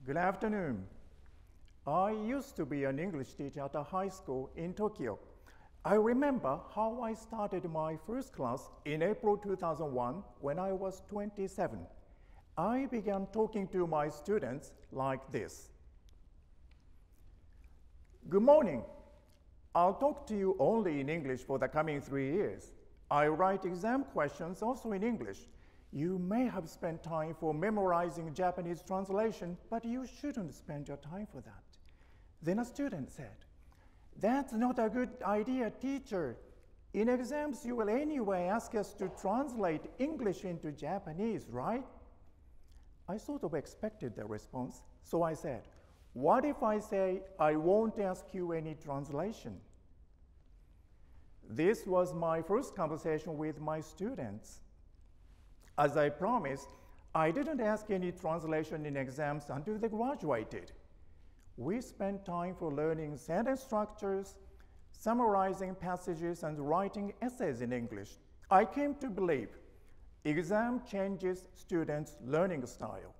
Good afternoon. I used to be an English teacher at a high school in Tokyo. I remember how I started my first class in April 2001 when I was 27. I began talking to my students like this. Good morning. I'll talk to you only in English for the coming 3 years. I write exam questions also in English. You may have spent time for memorizing Japanese translation, but you shouldn't spend your time for that. Then a student said, "That's not a good idea, teacher. In exams, you will anyway ask us to translate English into Japanese, right?" I sort of expected the response, so I said, "What if I say I won't ask you any translation?" This was my first conversation with my students. As I promised, I didn't ask any translation in exams until they graduated. We spent time for learning sentence structures, summarizing passages, and writing essays in English. I came to believe exam changes students' learning style.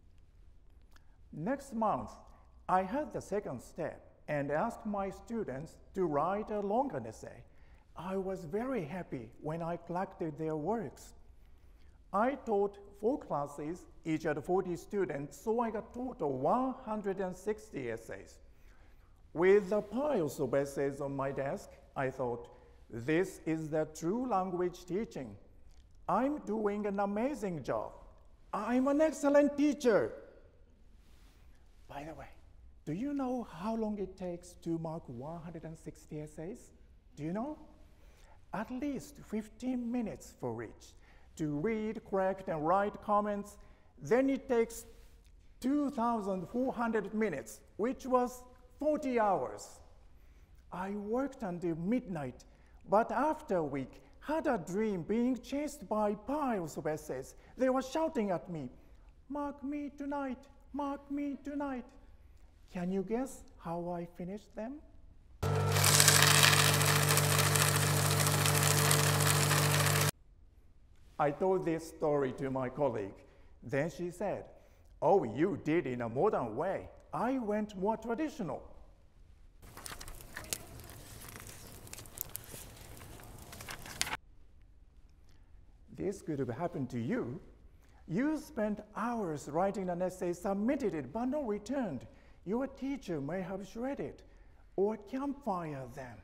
Next month, I had the second step and asked my students to write a longer essay. I was very happy when I collected their works. I taught 4 classes, each had 40 students, so I got total 160 essays. With the piles of essays on my desk, I thought, this is the true language teaching. I'm doing an amazing job. I'm an excellent teacher. By the way, do you know how long it takes to mark 160 essays? Do you know? At least 15 minutes for each. To read, correct, and write comments, then it takes 2,400 minutes, which was 40 hours. I worked until midnight, but after a week, had a dream being chased by piles of essays. They were shouting at me, "Mark me tonight, mark me tonight." Can you guess how I finished them? I told this story to my colleague. Then she said, "Oh, you did in a modern way. I went more traditional." This could have happened to you. You spent hours writing an essay, submitted it, but not returned. Your teacher may have shredded or campfired them.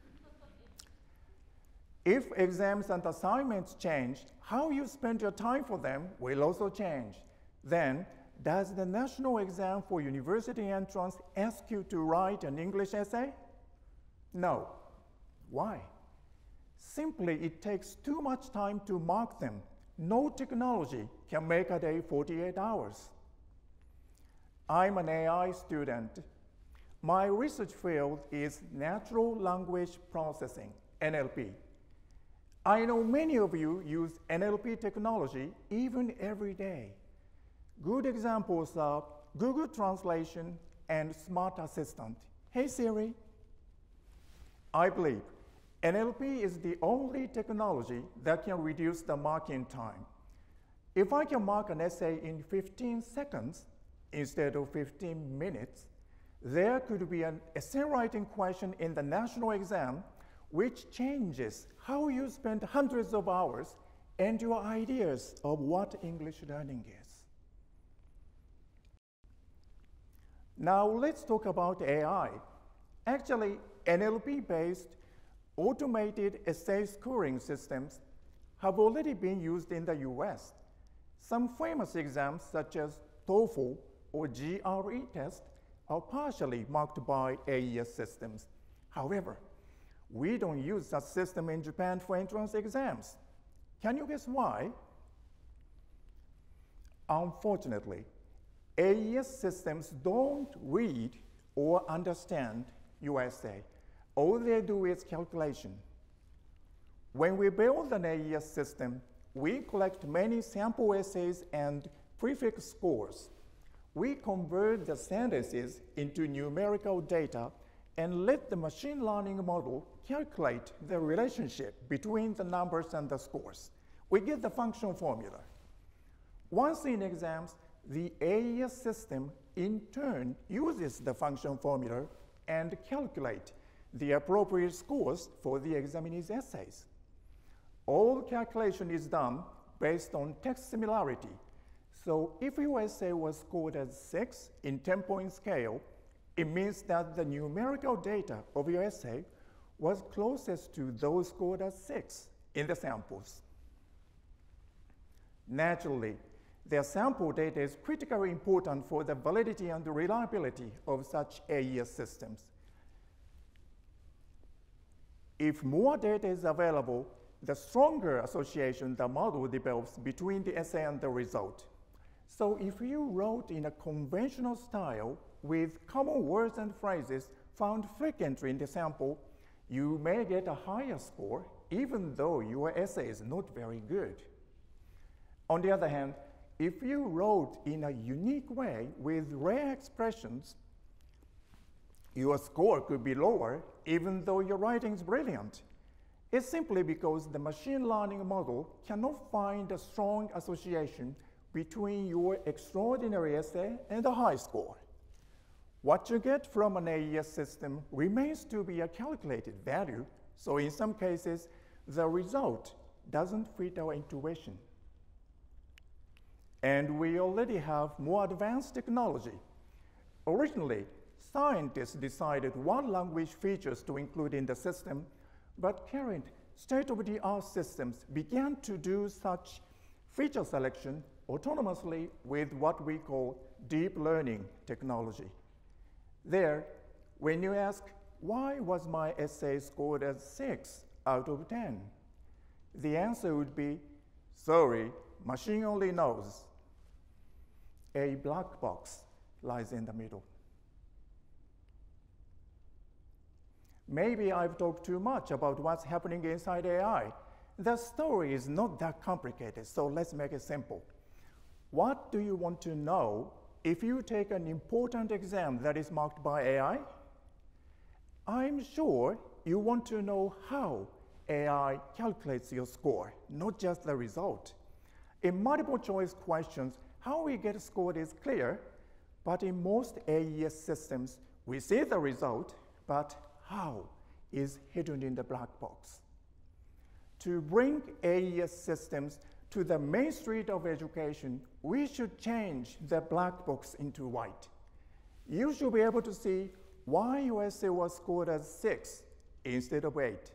If exams and assignments changed, how you spend your time for them will also change. Then, does the national exam for university entrance ask you to write an English essay? No. Why? Simply, it takes too much time to mark them. No technology can make a day 48 hours. I'm an AI student. My research field is natural language processing, NLP. I know many of you use NLP technology even every day. Good examples are Google Translation and Smart Assistant. Hey Siri. I believe NLP is the only technology that can reduce the marking time. If I can mark an essay in 15 seconds instead of 15 minutes, there could be an essay writing question in the national exam which changes how you spend hundreds of hours and your ideas of what English learning is. Now let's talk about AI. Actually, NLP-based automated essay scoring systems have already been used in the US. Some famous exams such as TOEFL or GRE test are partially marked by AES systems. However, we don't use such system in Japan for entrance exams. Can you guess why? Unfortunately, AES systems don't read or understand your essay. All they do is calculation. When we build an AES system, we collect many sample essays and prefix scores. We convert the sentences into numerical data and let the machine learning model calculate the relationship between the numbers and the scores. We get the function formula. Once in exams, the AES system in turn uses the function formula and calculate the appropriate scores for the examinee's essays. All calculation is done based on text similarity. So if your essay was scored as 6 in 10-point scale, it means that the numerical data of your essay was closest to those scored as 6 in the samples. Naturally, their sample data is critically important for the validity and the reliability of such AES systems. If more data is available, the stronger association the model develops between the essay and the result. So if you wrote in a conventional style with common words and phrases found frequently in the sample, you may get a higher score even though your essay is not very good. On the other hand, if you wrote in a unique way with rare expressions, your score could be lower even though your writing is brilliant. It's simply because the machine learning model cannot find a strong association between your extraordinary essay and a high score. What you get from an AES system remains to be a calculated value, so in some cases, the result doesn't fit our intuition. And we already have more advanced technology. Originally, scientists decided what language features to include in the system, but current state-of-the-art systems began to do such feature selection autonomously with what we call deep learning technology. There, when you ask, why was my essay scored as 6 out of 10? The answer would be, sorry, machine only knows. A black box lies in the middle. Maybe I've talked too much about what's happening inside AI. The story is not that complicated, so let's make it simple. What do you want to know if you take an important exam that is marked by AI? I'm sure you want to know how AI calculates your score, not just the result. In multiple choice questions, how we get scored is clear, but in most AES systems, we see the result, but how is hidden in the black box. To bring AES systems to the main street of education, we should change the black box into white. You should be able to see why your essay was scored as 6 instead of 8.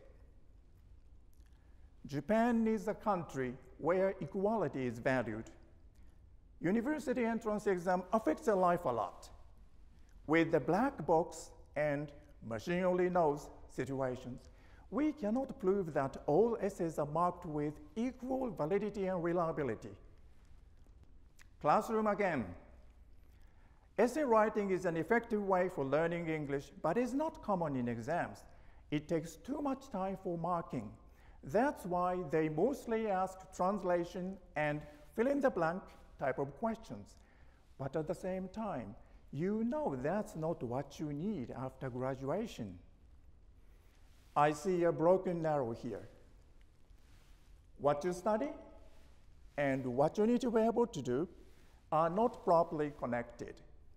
Japan is a country where equality is valued. University entrance exam affects their life a lot. With the black box and machine only knows situations, we cannot prove that all essays are marked with equal validity and reliability. Classroom again. Essay writing is an effective way for learning English, but is not common in exams. It takes too much time for marking. That's why they mostly ask translation and fill-in-the-blank type of questions. But at the same time, you know that's not what you need after graduation. I see a broken arrow here. What you study and what you need to be able to do are not properly connected.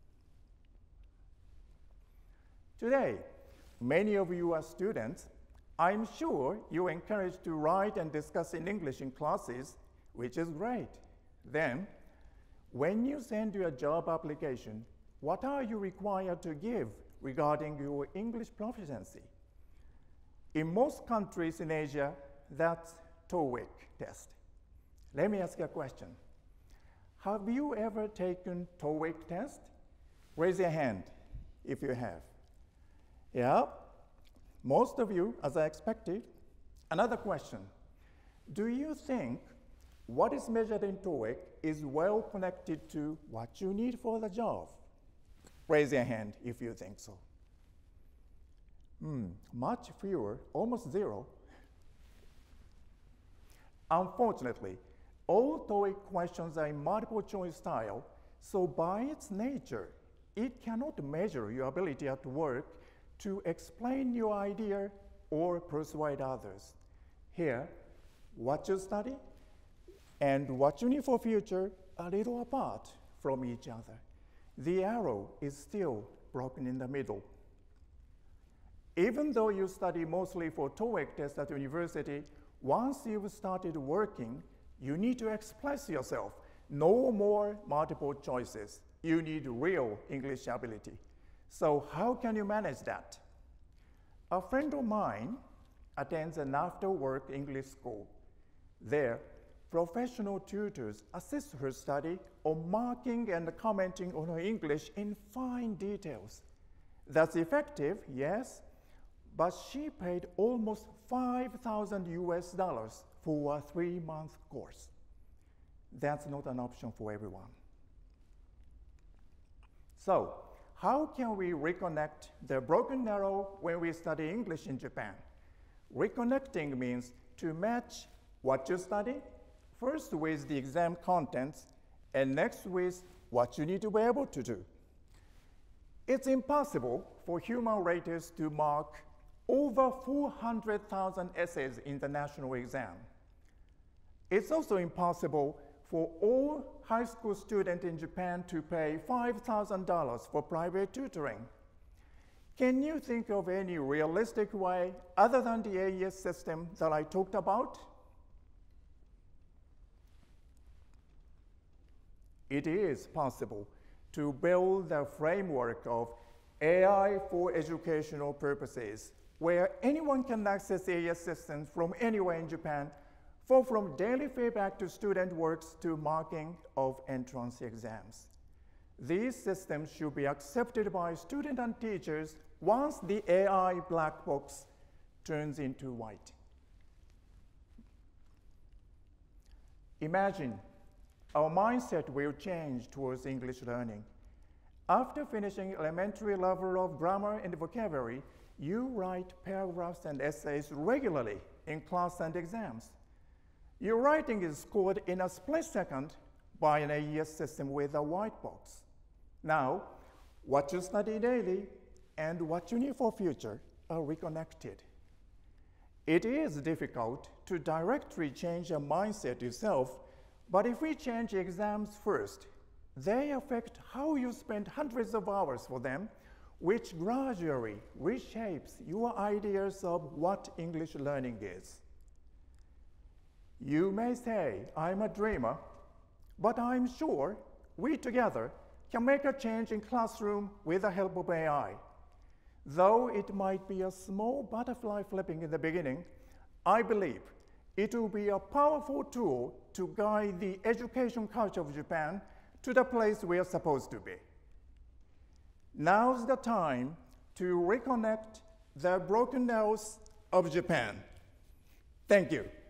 Today, many of you are students. I'm sure you're encouraged to write and discuss in English in classes, which is great. Then, when you send your job application, what are you required to give regarding your English proficiency? In most countries in Asia, that's TOEIC test. Let me ask you a question. Have you ever taken TOEIC test? Raise your hand if you have. Yeah, most of you, as I expected. Another question. Do you think what is measured in TOEIC is well connected to what you need for the job? Raise your hand if you think so. Much fewer, almost zero. Unfortunately, all TOEIC questions are in multiple choice style, so by its nature, it cannot measure your ability at work to explain your idea or persuade others. Here, what you study and what you need for future are a little apart from each other. The arrow is still broken in the middle. Even though you study mostly for TOEIC tests at university, once you've started working, you need to express yourself. No more multiple choices. You need real English ability. So how can you manage that? A friend of mine attends an after-work English school. There, professional tutors assist her study on marking and commenting on her English in fine details. That's effective, yes, but she paid almost $5,000 US for a 3-month course. That's not an option for everyone. So, how can we reconnect the broken arrow when we study English in Japan? Reconnecting means to match what you study, first with the exam contents, and next with what you need to be able to do. It's impossible for human raters to mark over 400,000 essays in the national exam. It's also impossible for all high school students in Japan to pay $5,000 for private tutoring. Can you think of any realistic way other than the AES system that I talked about? It is possible to build a framework of AI for educational purposes, where anyone can access AES systems from anywhere in Japan, from daily feedback to student works to marking of entrance exams. These systems should be accepted by students and teachers once the AI black box turns into white. Imagine our mindset will change towards English learning. After finishing elementary level of grammar and vocabulary, you write paragraphs and essays regularly in class and exams. Your writing is scored in a split second by an AES system with a white box. Now, what you study daily and what you need for future are reconnected. It is difficult to directly change a mindset yourself, but if we change exams first, they affect how you spend hundreds of hours for them, which gradually reshapes your ideas of what English learning is. You may say, I'm a dreamer, but I'm sure we together can make a change in classroom with the help of AI. Though it might be a small butterfly flipping in the beginning, I believe it will be a powerful tool to guide the education culture of Japan to the place we are supposed to be. Now's the time to reconnect the broken arrows of Japan. Thank you.